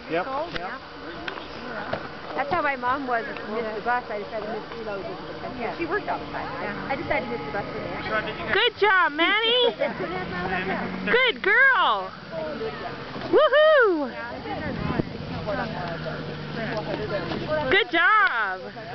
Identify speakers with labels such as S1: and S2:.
S1: Yep.
S2: Cold?
S1: Yep.
S2: Yeah.
S3: That's how my mom was to miss the bus. I decided to miss reloads. Yeah. She worked all the time. I decided to miss the bus for there.
S4: Good job, Maddie. Good girl. Woohoo! Good job.